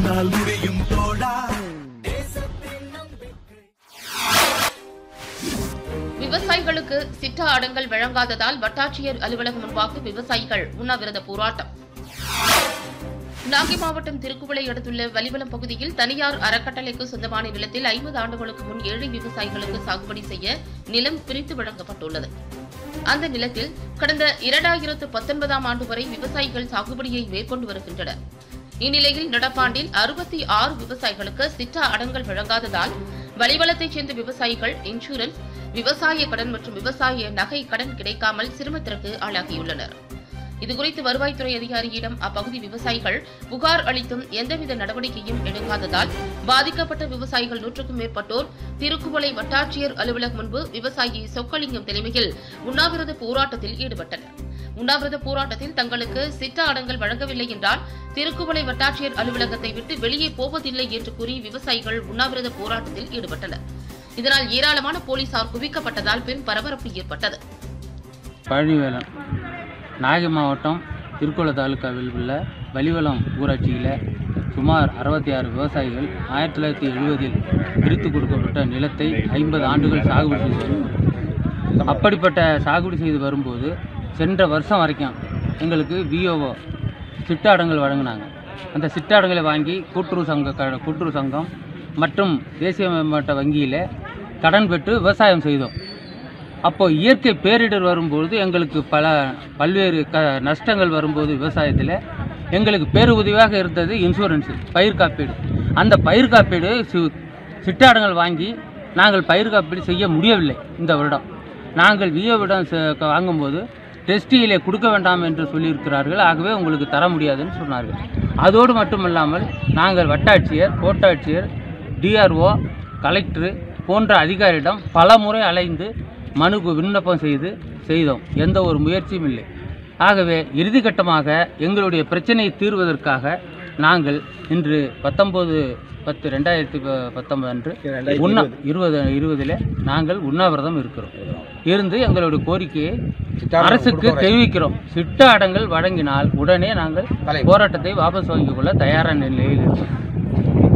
உன்னால் முடியும் தோழா. விவசாயிகளுக்கு சிட்டா அடங்கல் வழங்காததால் வட்டாட்சியர் அலுவலகம் முன்பாக விவசாயிகள் உண்ணாவிரத போராட்டம். நாகை மாவட்டம் திருக்குவளை அடுத்துள்ள வலிவலம் பகுதியில் தனியார் அறக்கட்டளைக்கு சொந்தமான நிலத்தில் 50 ஆண்டுகளுக்கு முன் ஏழை விவசாயிகளுக்கு சாகுபடி செய்ய நிலம் பிரித்து வழங்கப்பட்டுள்ளது. அந்த நிலத்தில் கடந்த 2019ஆம் ஆண்டு வரை விவசாயிகள் சாகுபடியை மேற்கொண்டு வருகின்றனர். இந்நிலையில் நடப்பாண்டில் 66 விவசாயிகளுக்கு சிட்டா அடங்கல் வழங்காததால் வலிவலத்தைச் சேர்ந்த விவசாயிகள் இன்சூரன்ஸ், விவசாய கடன் மற்றும் விவசாய நகை கடன் கிடைக்காமல் சிரமத்திற்கு ஆளாகியுள்ளனர். இதுகுறித்து வருவாய்த்துறை அதிகாரியிடம் அப்பகுதி விவசாயிகள் புகார் அளித்தும் எந்தவித நடவடிக்கையும் எடுக்காததால் பாதிக்கப்பட்ட விவசாயிகள் 100க்கும் மேற்பட்டோர் திருக்குவளை வட்டாட்சியர் அலுவலகம் முன்பு விவசாயி சொக்கலிங்கம் தலைமையில் உண்ணாவிரத போராட்டத்தில் ஈடுபட்டனர். உண்ணாவிரத போராட்டத்தில் தங்களுக்கு சிட்டா அடங்கல் வழங்கவில்லை என்றால் திருக்குவளை வட்டாட்சியர் அலுவலகத்தை விட்டு வெளியே போவதில்லை என்று கூறி விவசாயிகள் உண்ணாவிரத போராட்டத்தில் ஈடுபட்டனர். இதனால் ஏராளமான போலீசார் குவிக்கப்பட்டதால் பெரும் பரபரப்பு ஏற்பட்டது. நாகை மாவட்டம் திருக்குவளை தாலுகாவில் உள்ள வலிவலம் ஊராட்சியில் சுமார் 66 விவசாயிகள் 1970இல் பிரித்து கொடுக்கப்பட்ட நிலத்தை 50 ஆண்டுகள் சாகுபடி செய்து வரும். அப்படிப்பட்ட சாகுபடி செய்து வரும்போது சென்ற வருஷம் வரைக்கும் எங்களுக்கு விஓஓ சிட்டாடங்கள் வழங்கினாங்க. அந்த சிட்டாடங்களை வாங்கி கூட்டுறவு சங்கம் மற்றும் தேசிய மேம்பாட்டு வங்கியில் கடன் பெற்று விவசாயம் செய்தோம். அப்போது இயற்கை பேரிடர் வரும்போது எங்களுக்கு பல்வேறு நஷ்டங்கள் வரும்போது விவசாயத்தில் எங்களுக்கு பேருதவியாக இருந்தது இன்சூரன்ஸு, பயிர் காப்பீடு. அந்த பயிர் காப்பீடு சிட்டாடங்கள் வாங்கி நாங்கள் பயிர் காப்பீடு செய்ய முடியவில்லை. இந்த வருடம் நாங்கள் விஓவிடம் வாங்கும்போது டெஸ்டியிலே கொடுக்க வேண்டாம் என்று சொல்லியிருக்கிறார்கள். ஆகவே உங்களுக்கு தர முடியாதுன்னு சொன்னார்கள். அதோடு மட்டுமல்லாமல் நாங்கள் வட்டாட்சியர், கோட்டாட்சியர், டிஆர்ஓ, கலெக்டர் போன்ற அதிகாரியிடம் பல முறை அலைந்து மனுக்கு விண்ணப்பம் செய்தோம். எந்த ஒரு முயற்சியும் இல்லை. ஆகவே இறுதிக்கட்டமாக எங்களுடைய பிரச்சனையை தீர்வதற்காக நாங்கள் இன்று 19/10/2019 அன்று 2020 நாங்கள் உண்ணாவிரதம் இருக்கிறோம். இருந்து எங்களுடைய கோரிக்கையை அரசுக்கு தெரிவிக்கிறோம். சிட்டா அடங்கல் வழங்கினால் உடனே நாங்கள் போராட்டத்தை வாபஸ் வாங்கிக் கொள்ள தயாரான நிலையில் இருக்கிறோம்.